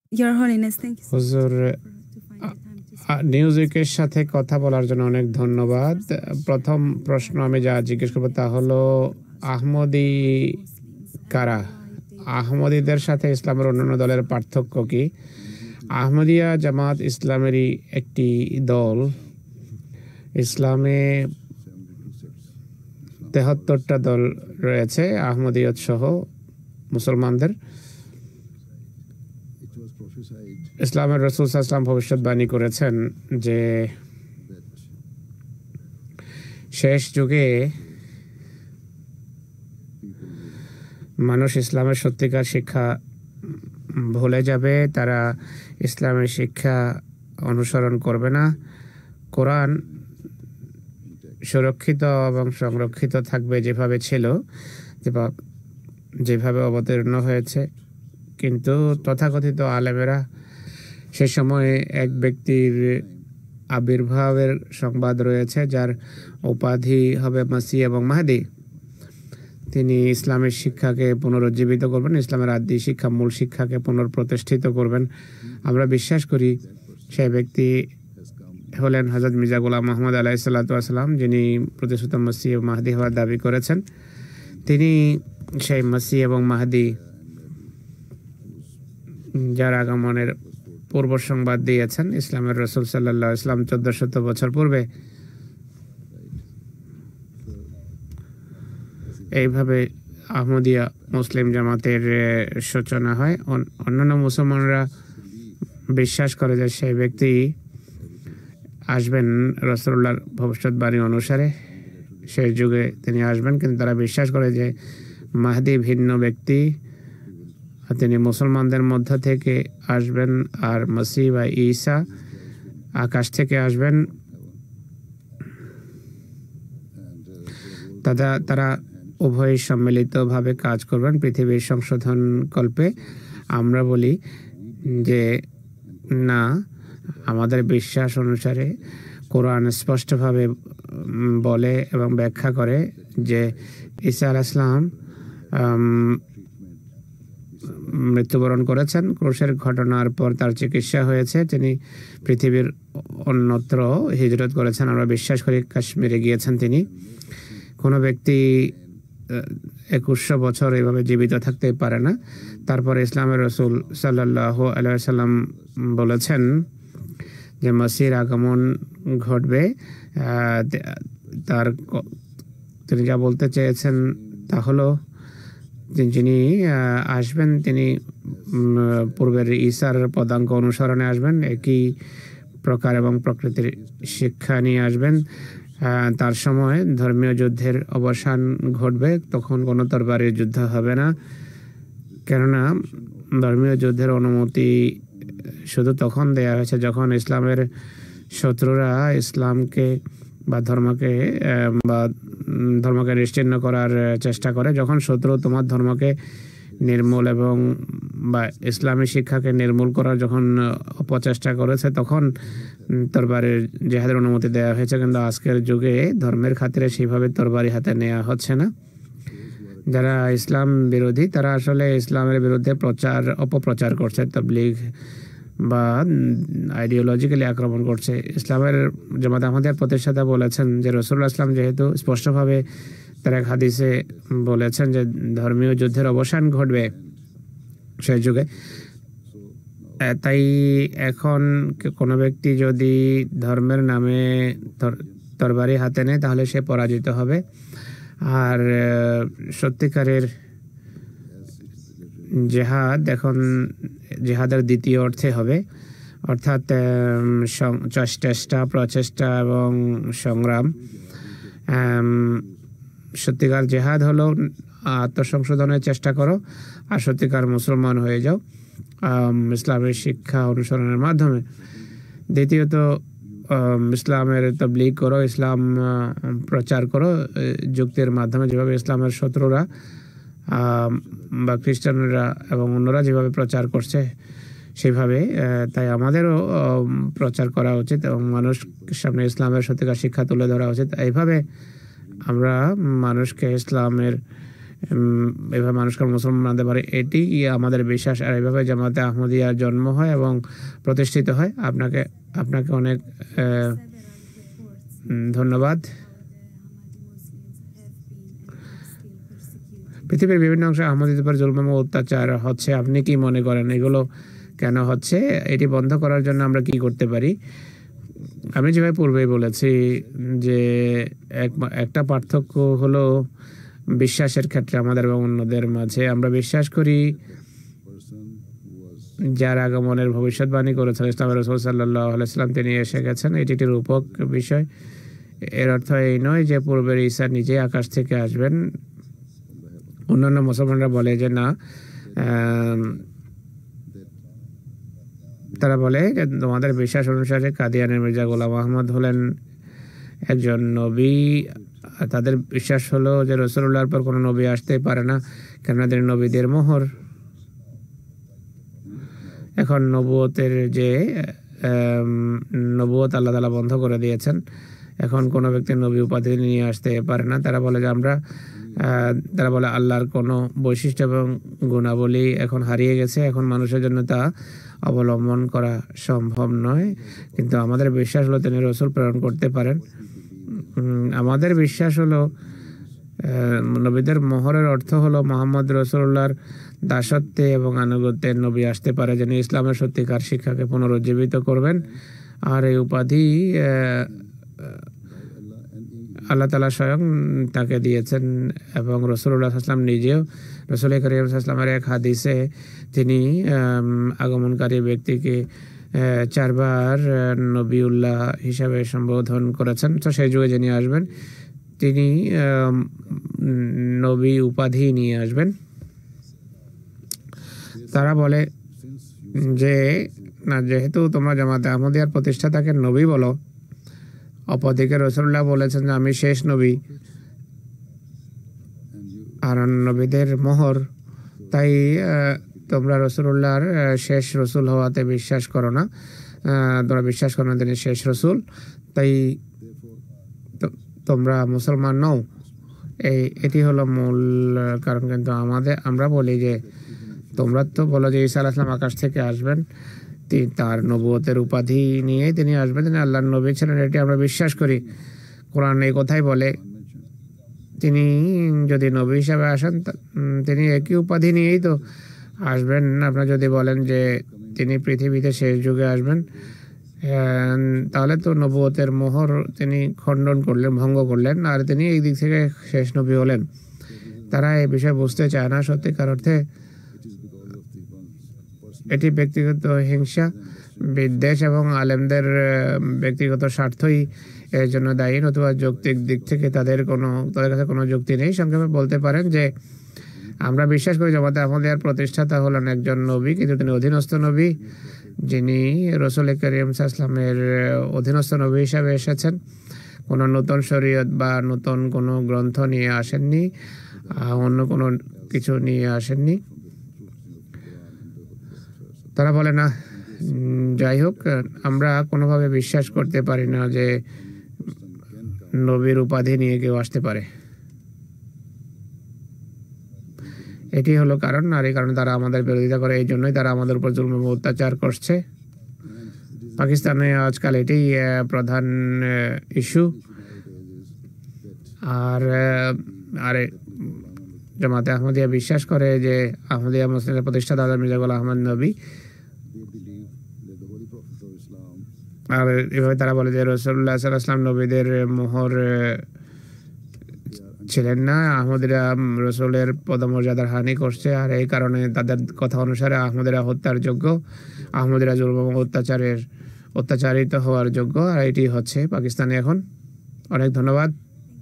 Your Holiness, thank you so much হুজুর to find the time to speak. নিউজিকের সাথে কথা বলার জন্য অনেক ধন্যবাদ। প্রথম প্রশ্ন আমি যা জিজ্ঞেস করবো তা হলো আহমদি কারা? আহমদীদের সাথে ইসলামের অন্যান্য দলের পার্থক্য কি? আহমদিয়া জামাত ইসলামেরই একটি দল। ইসলামে ৭৩টা দল রয়েছে আহমদিয়ত সহ মুসলমানদের। ইসলামের রাসূল সাল্লাল্লাহু আলাইহি ওয়াসাল্লাম ভবিষ্যৎবাণী করেছেন যে শেষ যুগে মানুষ ইসলামের সত্যিকার শিক্ষা ভুলে যাবে, তারা ইসলামের শিক্ষা অনুসরণ করবে না। কোরআন সুরক্ষিত এবং সংরক্ষিত থাকবে যেভাবে ছিল, যেভাবে অবতীর্ণ হয়েছে, কিন্তু তথাকথিত আলেমেরা সে সময় এক ব্যক্তির আবির্ভাবের সংবাদ রয়েছে যার উপাধি হবে মাসিহ এবং মাহদী। তিনি ইসলামের শিক্ষাকে পুনরুজ্জীবিত করবেন, ইসলামের আদি শিক্ষা মূল শিক্ষাকে পুনঃপ্রতিষ্ঠিত করবেন। আমরা বিশ্বাস করি সেই ব্যক্তি হলেন হযরত মির্জা গোলাম মুহাম্মদ আলাইহিস সালাতু ওয়াস সালাম, যিনি প্রতিশ্রুত মাসিহ ও মাহদী হওয়ার দাবি করেছেন। তিনি সেই মাসিহ এবং মাহদী যার আগমনের পূর্ব সংবাদ দিয়েছেন ইসলামের রাসূল সাল্লাল্লাহু আলাইহি ওয়াসাল্লাম 1400 বছর পূর্বে। এইভাবে আহমদিয়া মুসলিম জামাতের সূচনা হয়। অন্যান্য মুসলমানরা বিশ্বাস করে যে সেই ব্যক্তি আসবেন রাসূলুল্লাহর ভবিষ্যৎবাণী অনুসারে, সেই যুগে তিনি আসবেন, কিন্তু তারা বিশ্বাস করে যে মাহদী ভিন্ন ব্যক্তি, তিনি মুসলমানদের মধ্য থেকে আসবেন, আর মসিহ বা ঈসা আকাশ থেকে আসবেন। তারা উভয় সম্মিলিতভাবে কাজ করবেন পৃথিবীর সংশোধন কল্পে। আমরা বলি যে না, আমাদের বিশ্বাস অনুসারে কোরআন স্পষ্টভাবে বলে এবং ব্যাখ্যা করে যে ঈসা আলাইহিস সালাম মৃত্যুবরণ করেছেন, ক্রুশের ঘটনার পর তার চিকিৎসা হয়েছে, তিনি পৃথিবীর অন্যত্র হিজরত করেছেন। আমরা বিশ্বাস করি কাশ্মীরে গিয়েছেন তিনি। কোনো ব্যক্তি 2100 বছর এভাবে জীবিত থাকতে পারে না। তারপরে ইসলামের রাসূল সাল্লাল্লাহু আলাইহি ওয়াসাল্লাম বলেছেন যে মসিহর আগমন ঘটবে। তিনি যা বলতে চেয়েছেন তা হলো যিনি আসবেন তিনি পূর্বের ঈসার পদাঙ্ক অনুসরণে আসবেন, একই প্রকার এবং প্রকৃতির শিক্ষা নিয়ে আসবেন। তার সময় ধর্মীয় যুদ্ধের অবসান ঘটবে, তখন কোনো তরবারির যুদ্ধ হবে না, কেননা ধর্মীয় যুদ্ধের অনুমতি শুধু তখন দেয়া হয়েছে যখন ইসলামের শত্রুরা ইসলামকে বা ধর্মকে নিশ্চিহ্ন করার চেষ্টা করে। যখন শত্রু তোমার ধর্মকে নির্মূল এবং বা ইসলামী শিক্ষাকে নির্মূল করার যখন অপচেষ্টা করেছে, তখন তরবারির জিহাদের অনুমতি দেওয়া হয়েছে। কিন্তু আজকের যুগে ধর্মের খাতিরে সেইভাবে তরবারি হাতে নেওয়া হচ্ছে না। যারা ইসলাম বিরোধী তারা আসলে ইসলামের বিরুদ্ধে অপপ্রচার করছে, তাবলীগ বা আইডিওলজিক্যালি আক্রমণ করছে। ইসলামের জামাত আহমদিয়ার প্রতিষ্ঠাতা বলেছেন যে রাসূলুল্লাহ সাল্লাল্লাহু আলাইহি ওয়াসাল্লাম যেহেতু স্পষ্টভাবে তার এক হাদিসে বলেছেন যে ধর্মীয় যুদ্ধের অবসান ঘটবে সেই যুগে, তাই এখন কোনো ব্যক্তি যদি ধর্মের নামে তরবারি হাতে নেয় তাহলে সে পরাজিত হবে। আর সত্যিকারের জেহাদ এখন জেহাদের দ্বিতীয় অর্থে হবে, অর্থাৎ প্রচেষ্টা এবং সংগ্রাম। সত্যিকার জেহাদ হলো আত্মসংশোধনের চেষ্টা করো আর সত্যিকার মুসলমান হয়ে যাও ইসলামের শিক্ষা অনুসরণের মাধ্যমে। দ্বিতীয়ত ইসলামের তাবলীগ করো, ইসলাম প্রচার করো যুক্তির মাধ্যমে, যেভাবে ইসলামের শত্রুরা বা খ্রিস্টানরা এবং অন্যরা যেভাবে প্রচার করছে সেভাবে। তাই আমাদেরও প্রচার করা উচিত এবং মানুষের সামনে ইসলামের সত্যিকার শিক্ষা তুলে ধরা উচিত। এইভাবে আমরা মানুষকে এভাবে মানুষকে মুসলমান বানাতে পারে, এটি আমাদের বিশ্বাস। আর এভাবে জামাতে আহমদিয়ার জন্ম হয় এবং প্রতিষ্ঠিত হয়। আপনাকে অনেক ধন্যবাদ। পৃথিবীর বিভিন্ন অংশে আহমদীদের উপর জুলুম এবং অত্যাচার হচ্ছে, আপনি কি মনে করেন এগুলো কেন হচ্ছে? এটি বন্ধ করার জন্য আমরা কি করতে পারি? আমি যেভাবে পূর্বেই বলেছি যে একটা পার্থক্য হলো বিশ্বাসের ক্ষেত্রে আমাদের এবং অন্যদের মাঝে। আমরা বিশ্বাস করি যার আগমনের ভবিষ্যৎবাণী করেছেন ইসলামের রাসূল সাল্লাল্লাহু আলাইহি ওয়াসাল্লাম, তিনি এসে গেছেন। এটি একটি রূপক বিষয়। এর অর্থ এই নয় যে পূর্বের ঈসা নিজেই আকাশ থেকে আসবেন। অন্যান্য মুসলমানরা বলে যে না, তারা বলে যে তোমাদের বিশ্বাস অনুসারে কাদিয়ানের মির্জা গোলাম আহমদ হলেন একজন নবী। তাদের বিশ্বাস হলো যে রাসূলুল্লাহর পর কোনো নবী আসতেই পারে না, কেননা তিনি নবীদের মোহর। এখন নবুয়তের যে নবুয়ত আল্লাহ তাআলা বন্ধ করে দিয়েছেন। এখন কোনো ব্যক্তি নবী উপাধি নিয়ে আসতে পারে না। তারা বলে যে তারা বলে আল্লাহর কোনো বৈশিষ্ট্য এবং গুণাবলী এখন হারিয়ে গেছে, এখন মানুষের জন্য তা অবলম্বন করা সম্ভব নয়। কিন্তু আমাদের বিশ্বাস হলো তিনি রাসূল প্রেরণ করতে পারেন। আমাদের বিশ্বাস হলো নবীদের মোহরের অর্থ হলো মুহাম্মদ রাসূলুল্লাহর দাসত্বে এবং আনুগত্যের নবী আসতে পারে, যিনি ইসলামের সত্যিকার শিক্ষাকে পুনরুজ্জীবিত করবেন। আর এই উপাধি আল্লাহ তাআলা স্বয়ং তাকে দিয়েছেন এবং রাসূলুল্লাহ সাল্লাল্লাহু আলাইহি ওয়াসাল্লাম নিজেও রাসূল করিম সাল্লাল্লাহু আলাইহি ওয়াসাল্লামের এক হাদিসে তিনি আগমনকারী ব্যক্তিকে 4 বার নবিউল্লাহ হিসাবে সম্বোধন করেছেন। তো সেই যুগে যিনি আসবেন তিনি নবী উপাধি নিয়ে আসবেন। তারা বলে যে না, যেহেতু তোমরা জামাতে আহমদিয়ার প্রতিষ্ঠাতাকে নবী বলো, অপরদিকে রাসূলুল্লাহ বলেছেন যে আমি শেষ নবী আর নবীদের মোহর, তাই তোমরা রাসূলুল্লাহর শেষ রসুল হওয়াতে বিশ্বাস করো না। তোমরা বিশ্বাস করো না তিনি শেষ রসুল, তাই তোমরা মুসলমান নও। এটি হলো মূল কারণ। কিন্তু আমরা বলি যে তোমরা তো বলো যে ঈসা আলাইহিস সালাম আকাশ থেকে আসবেন, তার নবুয়তের উপাধি নিয়ে তিনি আসবেন, তিনি আল্লাহর নবী ছিলেন, এটি আমরা বিশ্বাস করি। কোরআন এই কথাই বলে তিনি যদি নবী হিসাবে আসেন তিনি একই উপাধি নিয়েই তো আসবেন। আপনারা যদি বলেন যে তিনি পৃথিবীতে শেষ যুগে আসবেন, তাহলে তো নবুয়তের মোহর তিনি খণ্ডন করলেন, ভঙ্গ করলেন, আর তিনি এই দিক থেকে শেষ নবী হলেন। তারা এই বিষয়ে বুঝতে চায় না। সত্যিকার অর্থে এটি ব্যক্তিগত হিংসা, বিদ্বেষ এবং আলেমদের ব্যক্তিগত স্বার্থই এর জন্য দায়ী, নতুবা যৌক্তিক দিক থেকে তাদের কাছে কোনো যুক্তি নেই। সংক্ষেপে বলতে পারেন যে আমরা বিশ্বাস করি জামাতে আহমদিয়ার প্রতিষ্ঠাতা হলেন একজন নবী, কিন্তু তিনি অধীনস্থ নবী, যিনি রাসূল করিম সাল্লাল্লাহু আলাইহি ওয়াসাল্লামের অধীনস্থ নবী হিসাবে এসেছেন। কোনো নতুন শরীয়ত বা নতুন কোনো গ্রন্থ নিয়ে আসেননি, অন্য কোনো কিছু নিয়ে আসেননি। তারা বলে না, যাই হোক, আমরা কোনোভাবে বিশ্বাস করতে পারি না যে নবীর উপাধি নিয়ে কেউ আসতে পারে। এটি হলো কারণ। আর এই কারণে তারা আমাদের বিরোধিতা করে, এই জন্যই তারা আমাদের উপর জুলুম এবং অত্যাচার করছে। পাকিস্তানে আজকাল এটাই প্রধান ইস্যু। আর জামাতে আহমদিয়া বিশ্বাস করে যে আহমদিয়া মুসলিমের প্রতিষ্ঠাতা মির্জা গোলাম আহমদ নবী। আর এভাবে তারা বলে যে রাসূলুল্লাহ সাল্লাল্লাহু আলাইহি ওয়াসাল্লাম নবীদের মোহর ছিলেন না। আহমদিরা রাসূলের পদমর্যাদার হানি করছে, আর এই কারণে তাদের কথা অনুসারে আহমদিরা হত্যার যোগ্য, আহমদিরা জুলুম এবং অত্যাচারিত হওয়ার যোগ্য। আর এটি হচ্ছে পাকিস্তানে এখন। অনেক ধন্যবাদ।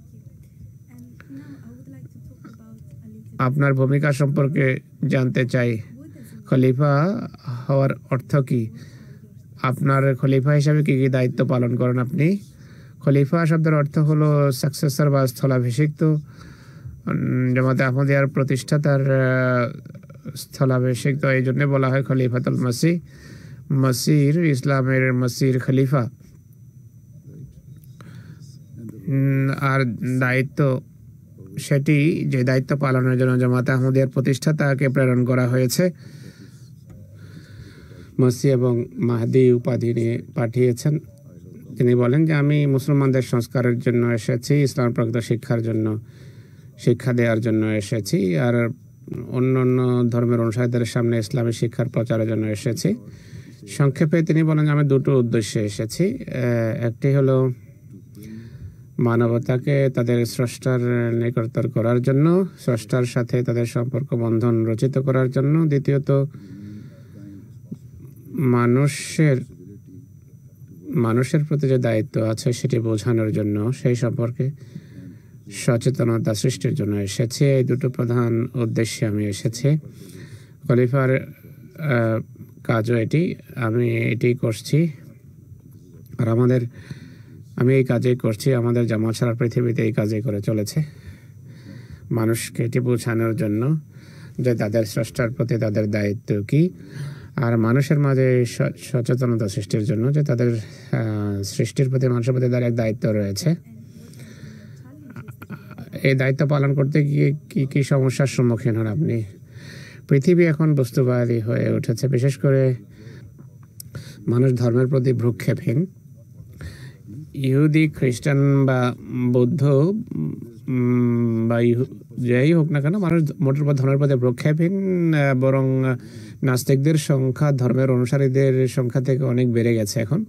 আপনার ভূমিকা সম্পর্কে জানতে চাই। খলিফা হওয়ার অর্থ কি? আপনার খলিফা হিসাবে কি কি দায়িত্ব পালন করেন আপনি? খলিফা শব্দের অর্থ হলো সাকসেসর বা স্থলাভিষিক্ত। জামাতে আহমদিয়ার প্রতিষ্ঠাতার স্থলাভিষিক্ত, এই জন্য বলা হয় খলিফাতুল মসিহ। মসির, ইসলামের মসির খলিফা। আর দায়িত্ব সেটি যে দায়িত্ব পালনের জন্য জামাতে আহমদিয়ার প্রতিষ্ঠাতাকে প্রেরণ করা হয়েছে, মসি এবং মাহদি উপাধি নিয়ে পাঠিয়েছেন। তিনি বলেন যে আমি মুসলমানদের সংস্কারের জন্য এসেছি, ইসলাম প্রকৃত শিক্ষার জন্য, শিক্ষা দেওয়ার জন্য এসেছি, আর অন্য অন্য ধর্মের অনুসারীদের সামনে ইসলামী শিক্ষার প্রচারের জন্য এসেছি। সংক্ষেপে তিনি বলেন আমি দুটো উদ্দেশ্যে এসেছি। একটি হলো মানবতাকে তাদের স্রষ্টার নিকটতর করার জন্য, স্রষ্টার সাথে তাদের সম্পর্ক বন্ধন রচিত করার জন্য। দ্বিতীয়ত মানুষের প্রতি যে দায়িত্ব আছে সেটি বোঝানোর জন্য, সেই সম্পর্কে সচেতনতা সৃষ্টির জন্য এসেছি। এই দুটো প্রধান উদ্দেশ্যে আমি এসেছি। খলিফার কাজও এটি, আমি এটি করছি, আর আমি এই কাজেই করছি। আমাদের জামাত সারা পৃথিবীতে এই কাজই করে চলেছে, মানুষকে এটি বোঝানোর জন্য যে তাদের স্রষ্টার প্রতি তাদের দায়িত্ব কি, আর মানুষের মাঝে সচেতনতা সৃষ্টির জন্য যে তাদের সৃষ্টির প্রতি, মানুষের প্রতি তার এক দায়িত্ব রয়েছে। এই দায়িত্ব পালন করতে গিয়ে কি কি সমস্যার সম্মুখীন হন আপনি? পৃথিবী এখন বস্তুবাদী হয়ে উঠেছে, বিশেষ করে মানুষ ধর্মের প্রতি ভ্রুক্ষেপহীন। ইহুদি, খ্রিস্টান বা বৌদ্ধ বা যাই হোক না কেন, মানুষ মোটের উপর ধর্মের প্রতি ভ্রুক্ষেপহীন, বরং নাস্তিকদের সংখ্যা ধর্মের অনুসারীদের সংখ্যা থেকে অনেক বেড়ে গেছে এখন।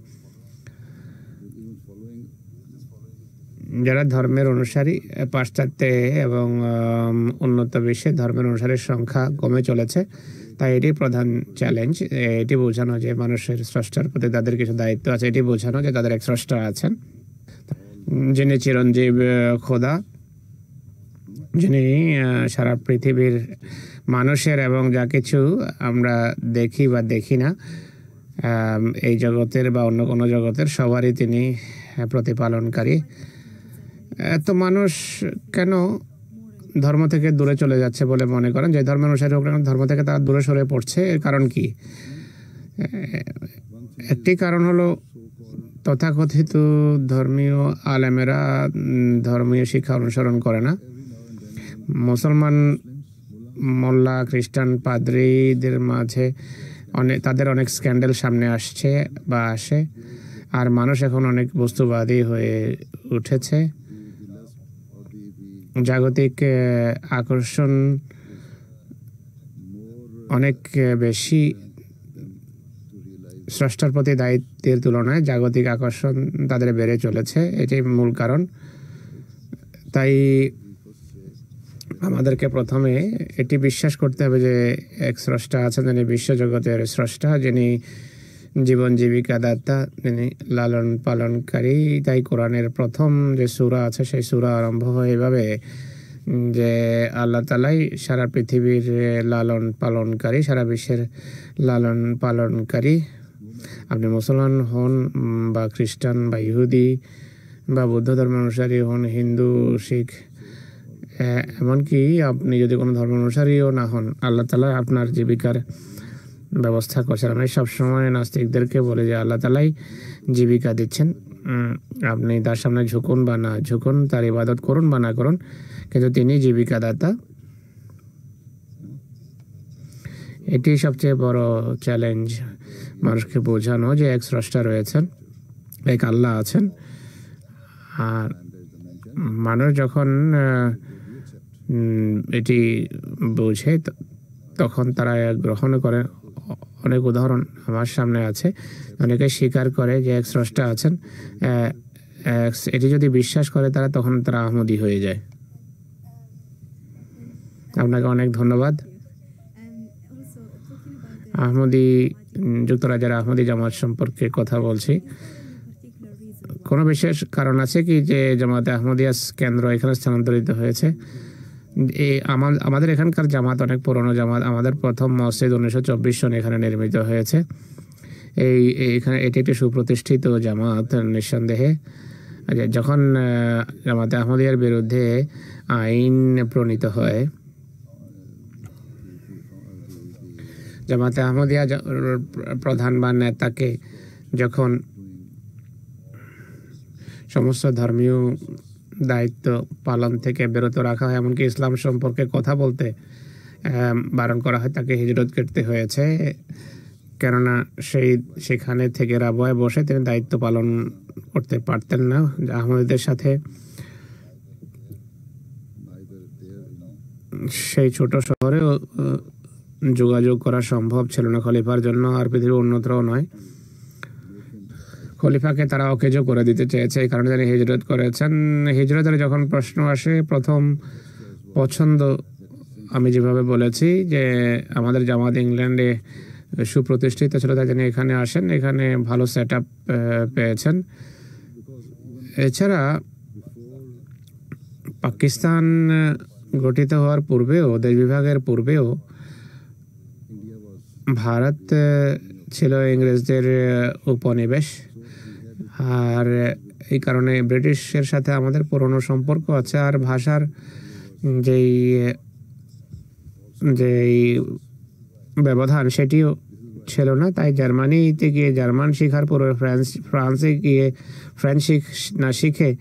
যারা ধর্মের অনুসারী পাশ্চাত্যে এবং উন্নত বিশ্বে ধর্মের অনুসারীর সংখ্যা কমে চলেছে। তাই এটি প্রধান চ্যালেঞ্জ, এটি বোঝানো যে মানুষের স্রষ্টার প্রতি তাদের কিছু দায়িত্ব আছে, এটি বোঝানো যে তাদের এক স্রষ্টা আছেন, যিনি চিরঞ্জীব খোদা, যিনি সারা পৃথিবীর মানুষের এবং যা কিছু আমরা দেখি বা দেখি না এই জগতের বা অন্য কোনো জগতের সবারই তিনি প্রতিপালনকারী। তো মানুষ কেন ধর্ম থেকে দূরে চলে যাচ্ছে বলে মনে করেন? যে ধর্মের অনুসারী হোক না, ধর্ম থেকে তারা দূরে সরে পড়ছে, এর কারণ কি? একটি কারণ হলো তথাকথিত ধর্মীয় আলেমেরা ধর্মীয় শিক্ষা অনুসরণ করে না। মুসলমান মোল্লা, খ্রিস্টান পাদ্রীদের মাঝে তাদের অনেক স্ক্যান্ডাল সামনে আসছে বা আসে, আর মানুষ এখন অনেক বস্তুবাদী হয়ে উঠেছে। জাগতিক আকর্ষণ অনেক বেশি, স্রষ্টার প্রতি দায়িত্বের তুলনায় জাগতিক আকর্ষণ তাদের বেড়ে চলেছে, এটাই মূল কারণ। তাই আমাদেরকে প্রথমে এটি বিশ্বাস করতে হবে যে এক স্রষ্টা আছেন, যিনি বিশ্বজগতের স্রষ্টা, যিনি জীবন জীবিকা দাতা, যিনি লালন পালনকারী। তাই কোরআনের প্রথম যে সূরা আছে সেই সূরা আরম্ভ হয় এভাবে যে আল্লাহ তাআলাই সারা পৃথিবীর লালন পালনকারী, সারা বিশ্বের লালন পালনকারী। আপনি মুসলমান হন বা খ্রিস্টান বা ইহুদি বা বৌদ্ধ ধর্মের অনুসারী হন, হিন্দু, শিখ, এমনকি আপনি যদি কোনো ধর্ম অনুসারীও না হন, আল্লাহ তাআলা আপনার জীবিকার ব্যবস্থা করছেন। আমি সবসময় নাস্তিকদেরকে বলি যে আল্লাহ তাআলাই জীবিকা দিচ্ছেন, আপনি তার সামনে ঝুঁকুন বা না ঝুঁকুন, তার ইবাদত করুন বা না করুন, কিন্তু তিনি জীবিকা দাতা। এটি সবচেয়ে বড় চ্যালেঞ্জ, মানুষকে বোঝানো যে এক স্রষ্টা রয়েছেন, এক আল্লাহ আছেন। আর মানুষ যখন এটি বোঝে তখন তারা গ্রহণ করে। অনেক উদাহরণ আমার সামনে আছে, অনেকে স্বীকার করে যে এক স্রষ্টা আছেন, এটি যদি বিশ্বাস করে তারা, তখন তারা আহমদি হয়ে যায়। আপনাকে অনেক ধন্যবাদ। আহমদি, যুক্তরাজ্যের আহমদি জামাত সম্পর্কে কথা বলছি। কোনো বিশেষ কারণ আছে কি যে জামাতে আহমদিয়া কেন্দ্র এখানে স্থানান্তরিত হয়েছে? আমাদের এখানকার জামাত অনেক পুরনো জামাত। আমাদের প্রথম মসজিদ 1924 সনে এখানে নির্মিত হয়েছে। এখানে এটি একটি সুপ্রতিষ্ঠিত জামাত নিঃসন্দেহে। যখন জামাতে আহমদিয়ার বিরুদ্ধে আইন প্রণীত হয়, জামাতে আহমদিয়া প্রধান বা নেতাকে যখন সমস্ত ধর্মীয় দায়িত্ব পালন থেকে বিরত রাখা হয়, এমনকি ইসলাম সম্পর্কে কথা বলতে বারণ করা হয়, তাকে হিজরত করতে হয়েছে। কেননা সেখানে থেকে রাবওয়ায় বসে তিনি দায়িত্ব পালন করতে পারতেন না। আহমদীদের সাথে সেই ছোট শহরে যোগাযোগ করা সম্ভব ছিল না খলিফার জন্য, আর পৃথিবীর অন্যত্রও নয়। খলিফাকে তারা অকেজো করে দিতে চেয়েছে, এই কারণে তিনি হিজরত করেছেন। হিজরতের যখন প্রশ্ন আসে, প্রথম পছন্দ আমি যেভাবে বলেছি যে আমাদের জামাত ইংল্যান্ডে সুপ্রতিষ্ঠিত ছিল, তাই তিনি এখানে আসেন, এখানে ভালো সেট আপ পেয়েছেন। এছাড়া পাকিস্তান গঠিত হওয়ার পূর্বেও, দেশ বিভাগের পূর্বেও ভারত ছিল ইংরেজদের উপনিবেশ, আর এই কারণে ব্রিটিশের সাথে আমাদের পুরনো সম্পর্ক আছে। আর ভাষার যেই ব্যবধান সেটিও ছিল না, তাই জার্মানিতে গিয়ে জার্মান শিখার পূর্বে ফ্রান্সে গিয়ে ফ্রেঞ্চ না শিখে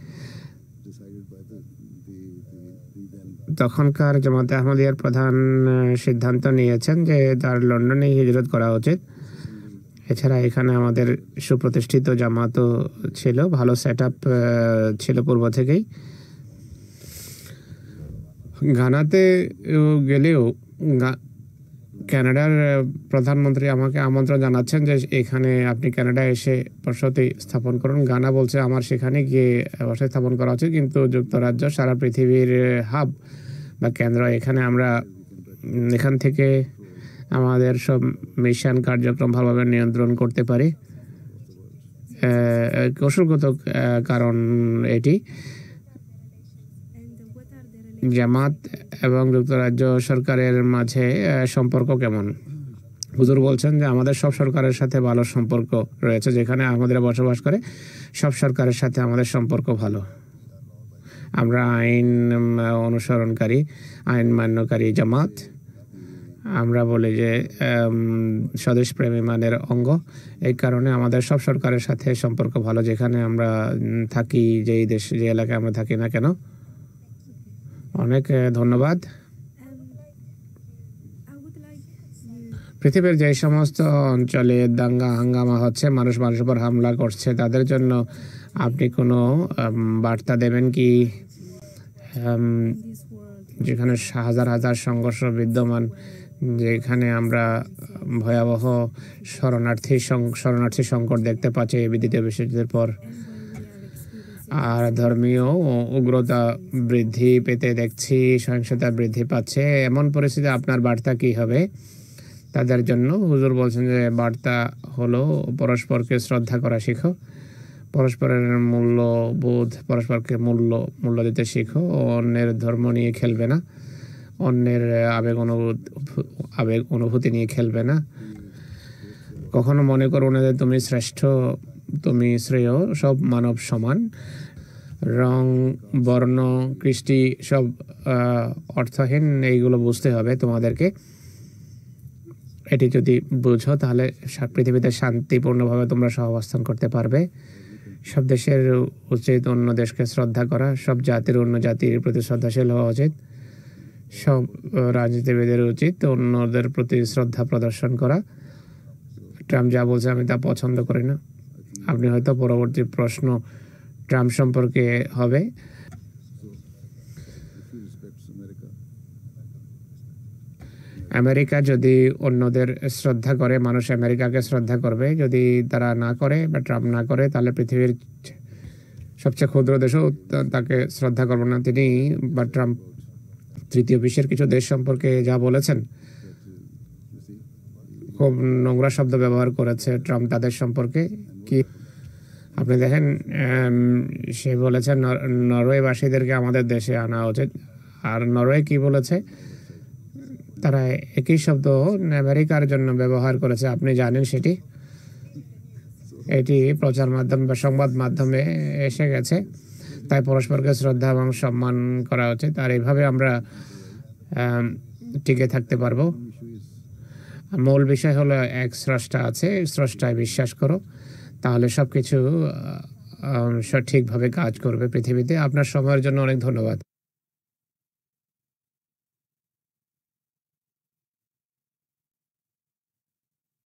তখনকার জামাতে আহমদিয়ার প্রধান সিদ্ধান্ত নিয়েছেন যে তার লন্ডনে হিজরত করা উচিত। এছাড়া এখানে আমাদের সুপ্রতিষ্ঠিত জামাতও ছিল, ভালো সেট আপ ছিল পূর্ব থেকেই। ঘানাতে গেলেও কানাডার প্রধানমন্ত্রী আমাকে আমন্ত্রণ জানাচ্ছেন যে এখানে আপনি কানাডায় এসে বসতি স্থাপন করুন। ঘানা বলছে আমার সেখানে গিয়ে বসতি স্থাপন করা উচিত, কিন্তু যুক্তরাজ্য সারা পৃথিবীর হাব বা কেন্দ্র, এখান থেকে আমাদের সব মিশন কার্যক্রম ভালোভাবে নিয়ন্ত্রণ করতে পারি। কৌশলগত কারণ এটি। জামাত এবং যুক্তরাজ্য সরকারের মাঝে সম্পর্ক কেমন? হুজুর বলছেন যে আমাদের সব সরকারের সাথে ভালো সম্পর্ক রয়েছে, যেখানে আমাদের বসবাস করে সব সরকারের সাথে আমাদের সম্পর্ক ভালো। আমরা আইন অনুসরণকারী, আইন মান্যকারী জামাত। আমরা বলি যে স্বদেশপ্রেমী মানের অঙ্গ, এই কারণে আমাদের সব সরকারের সাথে সম্পর্ক ভালো, যেখানে আমরা থাকি, যেই দেশ যে এলাকায় আমরা থাকি না কেন। অনেক ধন্যবাদ। পৃথিবীর যে সমস্ত অঞ্চলে দাঙ্গা হাঙ্গামা হচ্ছে, মানুষ মানুষের উপর হামলা করছে, তাদের জন্য আপনি কোনো বার্তা দেবেন কি? যেখানে হাজার হাজার সংঘর্ষ বিদ্যমান, যেখানে আমরা ভয়াবহ শরণার্থী সংকট দেখতে পাচ্ছি দ্বিতীয় বিশ্বযুদ্ধের পর, আর ধর্মীয় উগ্রতা বৃদ্ধি পেতে দেখছি, সহিংসতা বৃদ্ধি পাচ্ছে, এমন পরিস্থিতি আপনার বার্তা কি হবে তাদের জন্য? হুজুর বলছেন যে বার্তা হলো পরস্পরকে শ্রদ্ধা করা শিখো, পরস্পরের মূল্যবোধ, পরস্পরকে মূল্য দিতে শিখো, অন্যের ধর্ম নিয়ে খেলবে না, অন্যের আবেগ অনুভূতি নিয়ে খেলবে না, কখনো মনে করো না যে তুমি শ্রেষ্ঠ, তুমি শ্রেয়, সব মানব সমান। রং, বর্ণ, কৃষ্টি সব অর্থহীন, এইগুলো বুঝতে হবে তোমাদেরকে। এটি যদি বুঝো তাহলে পৃথিবীতে শান্তিপূর্ণভাবে তোমরা সহাবস্থান করতে পারবে। সব দেশের উচিত অন্য দেশকে শ্রদ্ধা করা, সব জাতির অন্য জাতির প্রতি শ্রদ্ধাশীল হওয়া উচিত, সব রাজনীতিবিদের উচিত অন্যদের প্রতি শ্রদ্ধা প্রদর্শন করা। ট্রাম্প যা বলছে আমি তা পছন্দ করি না। আপনি হয়তো পরবর্তী প্রশ্ন ট্রাম্প সম্পর্কে হবে। আমেরিকা যদি অন্যদের শ্রদ্ধা করে, মানুষ আমেরিকাকে শ্রদ্ধা করবে। যদি তারা না করে বা ট্রাম্প না করে, তাহলে পৃথিবীর সবচেয়ে ক্ষুদ্র দেশও তাকে শ্রদ্ধা করবে না। তিনি বা ট্রাম্প তৃতীয় বিশ্বের কিছু দেশ সম্পর্কে যা বলেছেন, খুব নোংরা শব্দ ব্যবহার করেছে ট্রাম্প তাদের সম্পর্কে। কি আপনি দেখেন, সে বলেছে নরওয়েবাসীদেরকে আমাদের দেশে আনা উচিত। আর নরওয়ে কি বলেছে? তারা একই শব্দ আমেরিকার জন্য ব্যবহার করেছে, আপনি জানেন সেটি। এটি প্রচার মাধ্যম বা সংবাদ মাধ্যমে এসে গেছে। তাই পরস্পরকে শ্রদ্ধা এবং সম্মান করা উচিত, আর এইভাবে আমরা টিকে থাকতে পারবো। মূল বিষয় হলো এক স্রষ্টা আছে, স্রষ্টায় বিশ্বাস করো, তাহলে সবকিছু সঠিকভাবে কাজ করবে পৃথিবীতে। আপনার সময়ের জন্য অনেক ধন্যবাদ।